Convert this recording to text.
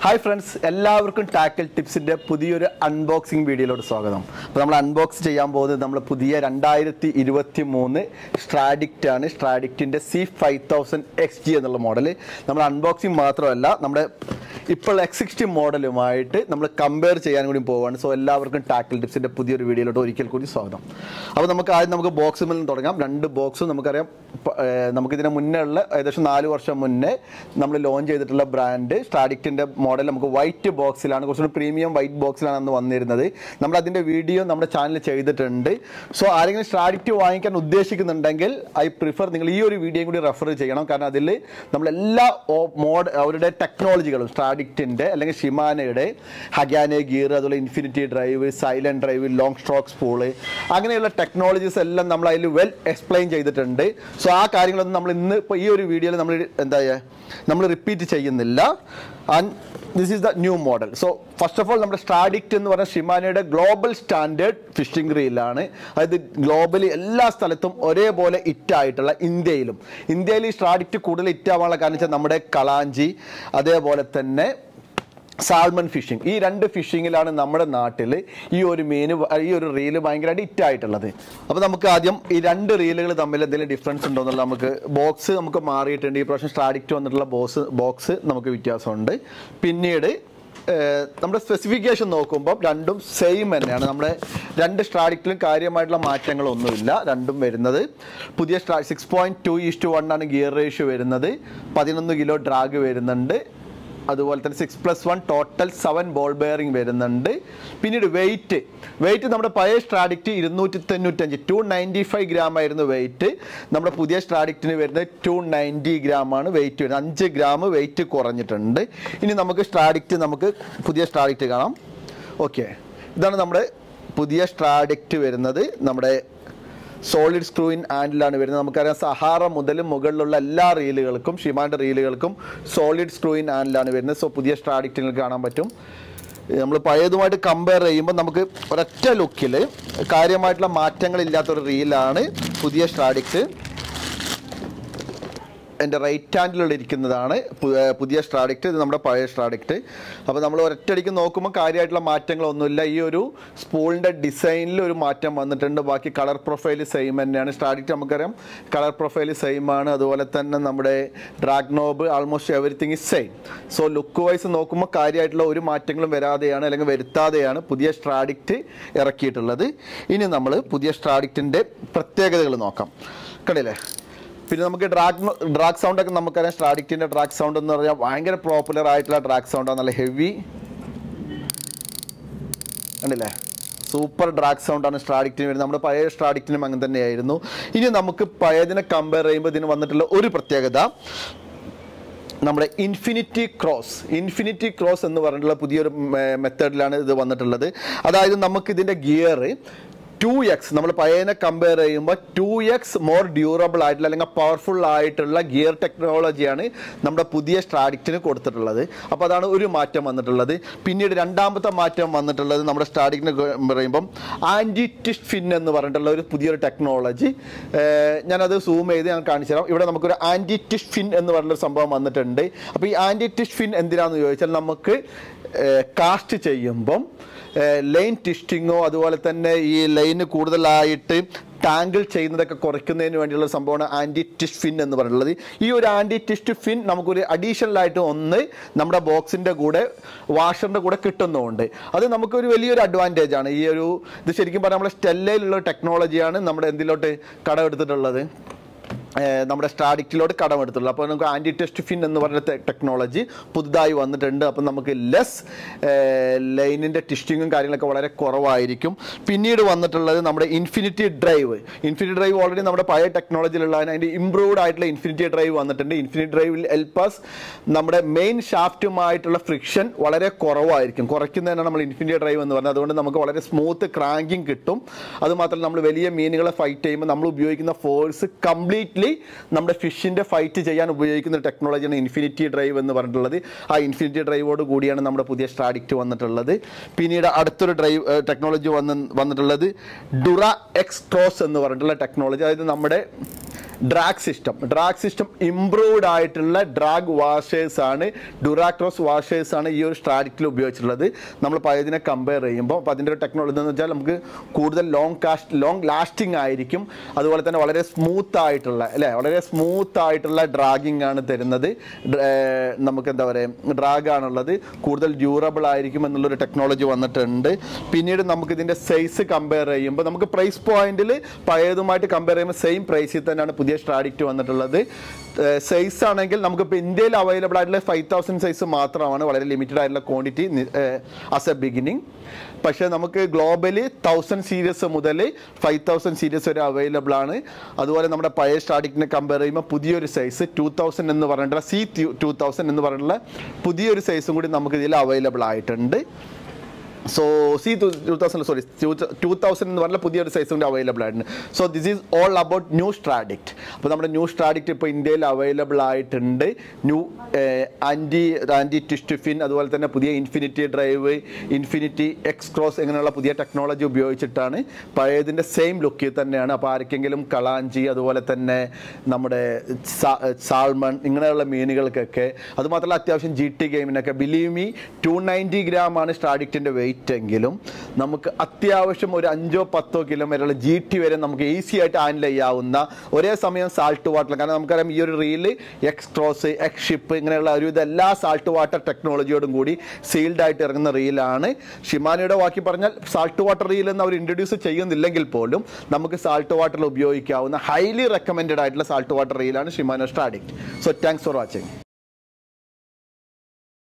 Hi friends, എല്ലാവർക്കും tackle ടിപ്സിന്റെ പുതിയൊരു അൺബോക്സിംഗ് വീഡിയോയിലോട്ട് സ്വാഗതം. അപ്പോൾ നമ്മൾ അൺബോക്സ് ചെയ്യാൻ പോകുന്നത് നമ്മുടെ പുതിയ 2023 സ്ട്രാഡിക്റ്റ് ആണ്. സ്ട്രാഡിക്റ്റിന്റെ C5000XG എന്നുള്ള മോഡൽ. നമ്മൾ അൺബോക്സിംഗ് മാത്രമല്ല നമ്മുടെ ഇപ്പോൾ X60 മോഡലുമായിട്ട് നമ്മൾ കമ്പയർ ചെയ്യാൻ കൂടി പോവാണ്. സോ എല്ലാവർക്കും ടാക്കിൾ ടിപ്സിന്റെ പുതിയൊരു വീഡിയോയിലോട്ട് ഒരിക്കൽ കൂടി സ്വാഗതം. അപ്പോൾ നമുക്ക് ബോക്സിൽ നിന്ന് തുടങ്ങാം. രണ്ട് ബോക്സും നമുക്കറിയാം, നമുക്കിതിന് മുന്നേ ഉള്ള ഏകദേശം 4 വർഷം മുന്നേ നമ്മൾ ലോഞ്ച് ചെയ്തിട്ടുള്ള ബ്രാൻഡ് സ്ട്രാഡിക്റ്റിന്റെ മോഡൽ നമുക്ക് വൈറ്റ് ബോക്സിലാണ്, കുറച്ചുകൂടി പ്രീമിയം വൈറ്റ് ബോക്സിലാണ് അന്ന് വന്നിരുന്നത്. നമ്മൾ അതിന്റെ വീഡിയോ നമ്മുടെ ചാനലിൽ ചെയ്തിട്ടുണ്ട്. സോ ആരെങ്കിലും സ്ട്രാഡിക്റ്റ് വാങ്ങിക്കാൻ ഉദ്ദേശിക്കുന്നുണ്ടെങ്കിൽ ഐ പ്രിഫർ നിങ്ങൾ ഈ ഒരു വീഡിയോ കൂടി റെഫർ ചെയ്യണം. കാരണം അതിൽ നമ്മളെല്ലാ അവരുടെ ടെക്നോളജികളും സ്ട്രാഡിക്റ്റിന്റെ അല്ലെങ്കിൽ ഷിമാനയുടെ ഹഗാനെ ഗിയർ, അതുപോലെ infinity drive, silent drive, long stroke spool, അങ്ങനെയുള്ള ടെക്നോളജീസ് എല്ലാം നമ്മൾ അതിൽ വെൽ എക്സ്പ്ലെയിൻ ചെയ്തിട്ടുണ്ട്. സോ ആ കാര്യങ്ങളൊന്നും നമ്മൾ ഇന്ന് ഇപ്പോൾ ഈ ഒരു വീഡിയോയിൽ നമ്മൾ റിപ്പീറ്റ് ചെയ്യുന്നില്ല. And this is the new model. So first of all നമ്മുടെ സ്ട്രാഡിക്റ്റ് എന്ന് പറഞ്ഞാൽ ഷിമാനയുടെ ഗ്ലോബൽ സ്റ്റാൻഡേർഡ് ഫിഷിംഗ് റീലാണ്. അതായത് ഗ്ലോബലി എല്ലാ സ്ഥലത്തും ഒരേപോലെ ഇറ്റായിട്ടുള്ള, ഇന്ത്യയിൽ ഈ സ്ട്രാഡിക്റ്റ് കൂടുതൽ ഇറ്റാവാനുള്ള കാരണം വെച്ചാൽ നമ്മുടെ കളാഞ്ചി, അതേപോലെ തന്നെ സാൽമൺ ഫിഷിംഗ്, ഈ രണ്ട് ഫിഷിങ്ങിലാണ് നമ്മുടെ നാട്ടിൽ ഈ ഒരു റീല് ഭയങ്കരമായിട്ട് ഹിറ്റായിട്ടുള്ളത്. അപ്പോൾ നമുക്ക് ആദ്യം ഈ രണ്ട് റീലുകൾ തമ്മിൽ എന്തെങ്കിലും ഡിഫറൻസ് ഉണ്ടോ എന്നുള്ള നമുക്ക് മാറിയിട്ടുണ്ട്. ഈ പ്രാവശ്യം സ്ട്രാഡിക്റ്റ് വന്നിട്ടുള്ള ബോക്സ് നമുക്ക് വ്യത്യാസമുണ്ട്. പിന്നീട് നമ്മുടെ സ്പെസിഫിക്കേഷൻ നോക്കുമ്പോൾ രണ്ടും സെയിം തന്നെയാണ്. നമ്മുടെ രണ്ട് സ്ട്രാഡിക്റ്റിലും കാര്യമായിട്ടുള്ള മാറ്റങ്ങളൊന്നുമില്ല. രണ്ടും വരുന്നത് പുതിയ 6.2:1 ആണ് ഗിയർ റേഷ്യോ വരുന്നത്. 11 കിലോ ഡ്രാഗ് വരുന്നുണ്ട്. അതുപോലെ തന്നെ 6+1 ടോട്ടൽ 7 ബോൾ ബെയറിംഗ് വരുന്നുണ്ട്. പിന്നീട് വെയിറ്റ് നമ്മുടെ പഴയ സ്ട്രാഡിക്റ്റ് 295 ഗ്രാം ആയിരുന്നു വെയിറ്റ്. നമ്മുടെ പുതിയ സ്ട്രാഡിക്റ്റിന് വരുന്നത് 290 ഗ്രാമാണ് വെയിറ്റ് വരുന്നത്. 5 ഗ്രാം വെയിറ്റ് കുറഞ്ഞിട്ടുണ്ട്. ഇനി നമുക്ക് പുതിയ സ്ട്രാഡിക്റ്റ് കാണാം. ഓക്കെ, ഇതാണ് നമ്മുടെ പുതിയ സ്ട്രാഡിക്റ്റ് വരുന്നത്. നമ്മുടെ സോളിഡ് സ്ക്രൂ ഇൻ ഹാൻഡിലാണ് വരുന്നത്. നമുക്കറിയാം സഹാറ മുതൽ മുകളിലുള്ള എല്ലാ റീലുകൾക്കും, ഷിമാൻ്റെ റീലുകൾക്കും സോളിഡ് സ്ക്രൂ ഇൻ ഹാൻഡിലാണ് വരുന്നത്. സോ പുതിയ സ്ട്രാഡിക്റ്റ് നിങ്ങൾക്ക് കാണാൻ പറ്റും. നമ്മൾ പഴയതുമായിട്ട് കമ്പയർ ചെയ്യുമ്പോൾ നമുക്ക് ഒരൊറ്റ ലുക്കിൽ കാര്യമായിട്ടുള്ള മാറ്റങ്ങളില്ലാത്തൊരു റീലാണ് പുതിയ സ്ട്രാഡിക്റ്റ്. എൻ്റെ റൈറ്റ് ഹാൻഡിലുള്ള ഇരിക്കുന്നതാണ് പുതിയ സ്ട്രാഡിക്റ്റ്. ഇത് നമ്മുടെ പഴയ സ്ട്രാഡിക്റ്റ്. അപ്പോൾ നമ്മൾ ഒരൊറ്റയടിക്ക് നോക്കുമ്പോൾ കാര്യമായിട്ടുള്ള മാറ്റങ്ങളൊന്നുമില്ല. ഈ ഒരു സ്പൂളിൻ്റെ ഡിസൈനിൽ ഒരു മാറ്റം വന്നിട്ടുണ്ട്. ബാക്കി കളർ പ്രൊഫൈൽ സെയിം തന്നെയാണ്. സ്ട്രാഡിക്റ്റ് നമുക്കറിയാം കളർ പ്രൊഫൈൽ സെയിം ആണ്. അതുപോലെ തന്നെ നമ്മുടെ drag knob almost everything is same. So look wise നോക്കുമ്പോൾ കാര്യമായിട്ടുള്ള ഒരു മാറ്റങ്ങളും വരാതെയാണ് അല്ലെങ്കിൽ വരുത്താതെയാണ് പുതിയ സ്ട്രാഡിക്റ്റ് ഇറക്കിയിട്ടുള്ളത്. ഇനി നമ്മൾ പുതിയ സ്ട്രാഡിക്റ്റിൻ്റെ പ്രത്യേകതകൾ നോക്കാം. കണ്ടില്ലേ? പിന്നെ നമുക്ക് ഡ്രാഗ് സൗണ്ട് ഒക്കെ നമുക്കറിയാം. സ്ട്രാഡിക്റ്റിന്റെ ഡ്രാഗ് സൗണ്ട് എന്ന് പറഞ്ഞാൽ ഭയങ്കര പോപ്പുലർ ആയിട്ടുള്ള ഡ്രാഗ് സൗണ്ടാണ്. നല്ല ഹെവി, കണ്ടില്ലേ? സൂപ്പർ ഡ്രാഗ് സൗണ്ടാണ് സ്ട്രാഡിക്റ്റിന് വരുന്നത്. നമ്മുടെ പഴയ സ്ട്രാഡിക്റ്റിനും അങ്ങനെ തന്നെയായിരുന്നു. ഇനി നമുക്ക് പഴയതിനെ കമ്പയർ ചെയ്യുമ്പോൾ ഇതിന് വന്നിട്ടുള്ള ഒരു പ്രത്യേകത, നമ്മുടെ ഇൻഫിനിറ്റി ക്രോസ് എന്ന് പറഞ്ഞിട്ടുള്ള പുതിയൊരു മെത്തേഡിലാണ് ഇത് വന്നിട്ടുള്ളത്. അതായത് നമുക്കിതിൻ്റെ ഗിയർ 2x, നമ്മൾ പഴയതിനെ കമ്പയർ ചെയ്യുമ്പോൾ 2x മോർ ഡ്യൂറബിൾ ആയിട്ടുള്ള അല്ലെങ്കിൽ പവർഫുൾ ആയിട്ടുള്ള ഗിയർ ടെക്നോളജിയാണ് നമ്മുടെ പുതിയ സ്ട്രാഡിക്റ്റിന് കൊടുത്തിട്ടുള്ളത്. അപ്പോൾ അതാണ് ഒരു മാറ്റം വന്നിട്ടുള്ളത്. പിന്നീട് രണ്ടാമത്തെ മാറ്റം വന്നിട്ടുള്ളത് നമ്മുടെ സ്ട്രാഡിക്റ്റിന് പറയുമ്പം ആൻറ്റി ട്വിസ്റ്റ് ഫിൻ എന്ന് പറഞ്ഞിട്ടുള്ള ഒരു പുതിയൊരു ടെക്നോളജി. ഞാനത് സൂം ചെയ്ത് ഞാൻ കാണിച്ചു തരാം. ഇവിടെ നമുക്കൊരു ആൻറ്റി ട്വിസ്റ്റ് ഫിൻ എന്ന് പറഞ്ഞൊരു സംഭവം വന്നിട്ടുണ്ട്. അപ്പോൾ ഈ ആൻറ്റി ട്വിസ്റ്റ് ഫിൻ എന്തിനാണെന്ന് ചോദിച്ചാൽ നമുക്ക് കാസ്റ്റ് ചെയ്യുമ്പം ലൈൻ ട്വിസ്റ്റിങ്ങോ അതുപോലെ തന്നെ ഈ ലൈന് കൂടുതലായിട്ട് ടാങ്കിൾ ചെയ്യുന്നതൊക്കെ കുറയ്ക്കുന്നതിന് വേണ്ടിയുള്ള സംഭവമാണ് ആൻറ്റി ട്വിസ്റ്റ് ഫിൻ എന്ന് പറഞ്ഞിട്ടുള്ളത്. ഈ ഒരു ആൻറ്റി ട്വിസ്റ്റ് ഫിൻ നമുക്കൊരു അഡീഷണൽ ആയിട്ട് നമ്മുടെ ബോക്സിൻ്റെ കൂടെ വാഷറിൻ്റെ കൂടെ കിട്ടുന്നുമുണ്ട്. അത് നമുക്കൊരു വലിയൊരു അഡ്വാൻറ്റേജ് ആണ്. ഇത് ശരിക്കും പറഞ്ഞാൽ നമ്മുടെ സ്റ്റെല്ലയിലുള്ള ടെക്നോളജിയാണ് നമ്മുടെ എന്തിലോട്ട് കടമെടുത്തിട്ടുള്ളത്, നമ്മുടെ സ്ട്രാഡിക്റ്റിലോട്ട് കടമെടുത്തുള്ളൂ. അപ്പോൾ നമുക്ക് ആൻറ്റി ട്വിസ്റ്റ് ഫിൻ എന്ന് പറഞ്ഞ ടെക്നോളജി പുതുതായി വന്നിട്ടുണ്ട്. അപ്പം നമുക്ക് ലെസ് ലൈനിൻ്റെ ട്വിസ്റ്റിങ്ങും കാര്യങ്ങളൊക്കെ വളരെ കുറവായിരിക്കും. പിന്നീട് വന്നിട്ടുള്ളത് നമ്മുടെ ഇൻഫിനിറ്റി ഡ്രൈവ് ഓൾറെഡി നമ്മുടെ പഴയ ടെക്നോളജിയിലുള്ളതിന് അതിൻ്റെ ഇംപ്രൂവ്ഡ് ആയിട്ടുള്ള ഇൻഫിനിറ്റി ഡ്രൈവ് വന്നിട്ടുണ്ട്. ഇൻഫിനിറ്റി ഡ്രൈവിൽ ഹെൽപ്പസ് നമ്മുടെ മെയിൻ ഷാഫ്റ്റുമായിട്ടുള്ള ഫ്രിക്ഷൻ വളരെ കുറയ്ക്കുന്നതിനാണ് നമ്മൾ ഇൻഫിനിറ്റി ഡ്രൈവ് എന്ന് പറഞ്ഞത്. അതുകൊണ്ട് നമുക്ക് വളരെ സ്മൂത്ത് ക്രാങ്കിങ് കിട്ടും. അതുമാത്രമല്ല നമ്മൾ വലിയ മീനുകളെ ഫൈറ്റ് ചെയ്യുമ്പോൾ നമ്മൾ ഉപയോഗിക്കുന്ന ഫോഴ്സ് കംപ്ലീറ്റ്ലി നമ്മുടെ ഫിഷിന്റെ ഫൈറ്റ് ചെയ്യാൻ ഉപയോഗിക്കുന്ന ടെക്നോളജിയാണ് ഇൻഫിനിറ്റി ഡ്രൈവ് എന്ന് പറഞ്ഞിട്ടുള്ളത്. ആ ഇൻഫിനിറ്റി ഡ്രൈവോട് കൂടിയാണ് നമ്മുടെ പുതിയ സ്ട്രാഡിക്റ്റ് വന്നിട്ടുള്ളത്. പിന്നീട് അടുത്തൊരു ടെക്നോളജി വന്നിട്ടുള്ളത് ഡുറ എക്സ് ക്രോസ് എന്ന് പറഞ്ഞിട്ടുള്ള ടെക്നോളജി. അതായത് നമ്മുടെ ഡ്രാഗ് സിസ്റ്റം ഇംപ്രൂവ്ഡ് ആയിട്ടുള്ള ഡ്രാഗ് വാഷേഴ്സ് ആണ്, ഡുറാക്രോസ് വാഷേഴ്സ് ആണ് ഈ ഒരു സ്ട്രാഡിക്റ്റിൽ ഉപയോഗിച്ചിട്ടുള്ളത്. നമ്മൾ പഴയതിനെ കമ്പയർ ചെയ്യുമ്പോൾ അപ്പോൾ അതിൻ്റെ ഒരു ടെക്നോളജി എന്ന് വെച്ചാൽ നമുക്ക് കൂടുതൽ ലോങ് ലാസ്റ്റിംഗ് ആയിരിക്കും. അതുപോലെ തന്നെ വളരെ സ്മൂത്ത് ആയിട്ടുള്ള വളരെ സ്മൂത്ത് ആയിട്ടുള്ള ഡ്രാഗിങ് ആണ് തരുന്നത്. നമുക്ക് എന്താ പറയുക, ഡ്രാഗ് ആണുള്ളത്, കൂടുതൽ ഡ്യൂറബിൾ ആയിരിക്കും എന്നുള്ളൊരു ടെക്നോളജി വന്നിട്ടുണ്ട്. പിന്നീട് നമുക്ക് ഇതിൻ്റെ സൈസ് കമ്പയർ ചെയ്യുമ്പോൾ നമുക്ക് പ്രൈസ് പോയിന്റിൽ പഴയതുമായിട്ട് കമ്പയർ ചെയ്യുമ്പോൾ സെയിം പ്രൈസിൽ തന്നെയാണ് പുതിയ സ്ട്രാഡിക്റ്റ് വന്നിട്ടുള്ളത്. സൈസ് ആണെങ്കിൽ നമുക്കിപ്പോൾ ഇന്ത്യയിൽ അവൈലബിൾ ആയിട്ടുള്ള 5000 സൈസ് മാത്രമാണ്, വളരെ ലിമിറ്റഡ് ആയിട്ടുള്ള ക്വാണ്ടിറ്റി ആസ് എ ബിഗിനിങ്. പക്ഷേ നമുക്ക് ഗ്ലോബലി 1000 സീരീസ് മുതൽ 5000 സീരീസ് വരെ അവൈലബിൾ ആണ്. അതുപോലെ നമ്മുടെ പഴയ സ്ട്രാഡിക്റ്റിനെ കമ്പയർ ചെയ്യുമ്പോൾ പുതിയൊരു സൈസ് 2000 എന്ന് പറഞ്ഞിട്ടുള്ള C2000 എന്ന് പറഞ്ഞിട്ടുള്ള പുതിയൊരു സൈസും കൂടി നമുക്ക് ഇതിൽ അവൈലബിൾ ആയിട്ടുണ്ട്. സോ C2000 എന്ന് പറഞ്ഞാൽ പുതിയൊരു സൈസ് കൊണ്ട് അവൈലബിൾ ആയിട്ടുണ്ട്. So this is all about new Stradic. അപ്പോൾ നമ്മുടെ ന്യൂ സ്ട്രാഡിക്റ്റ് ഇപ്പോൾ ഇന്ത്യയിൽ അവൈലബിൾ ആയിട്ടുണ്ട്. ന്യൂ ആൻറ്റി ട്വിസ്റ്റ് ഫിൻ, അതുപോലെ തന്നെ പുതിയ infinity drive, infinity X cross ഇങ്ങനെയുള്ള പുതിയ ടെക്നോളജി ഉപയോഗിച്ചിട്ടാണ്. പഴയതിൻ്റെ സെയിം ലുക്കിൽ തന്നെയാണ്. അപ്പോൾ ആർക്കെങ്കിലും കളാഞ്ചി, അതുപോലെ തന്നെ നമ്മുടെ സാൾമൺ ഇങ്ങനെയുള്ള മീനുകൾക്കൊക്കെ, അതുമാത്രമല്ല അത്യാവശ്യം GT ഗെയിമിനൊക്കെ, ബിലീവ് മീ 290 ഗ്രാമാണ് സ്ട്രാഡിക്റ്റിൻ്റെ വെയിറ്റ് എങ്കിലും നമുക്ക് അത്യാവശ്യം ഒരു 5-10 കിലോ വരെയുള്ള GT വരെ നമുക്ക് ഈസി ആയിട്ട് ഹാൻഡിൽ ചെയ്യാവുന്ന, ഒരേ സമയം സാൾട്ട് വാട്ടർ, കാരണം നമുക്കറിയാം ഈ ഒരു reel X cross, X ship ഇങ്ങനെയുള്ള ഒരു ഇതെല്ലാ സാൾട്ട് വാട്ടർ ടെക്നോളജിയോടും കൂടി സീൽഡ് ആയിട്ട് ഇറങ്ങുന്ന റീലാണ്. ഷിമാനോയുടെ വാക്കി പറഞ്ഞാൽ സാൾട്ട് വാട്ടർ റീൽ എന്ന് അവർ ഇൻട്രൊഡ്യൂസ് ചെയ്യുന്നില്ലെങ്കിൽ പോലും നമുക്ക് സാൾട്ട് വാട്ടറിൽ ഉപയോഗിക്കാവുന്ന ഹൈലി റെക്കമെൻഡഡ് ആയിട്ടുള്ള സാൾട്ട് വാട്ടർ റീലാണ് Shimano Stradic. So thanks for watching.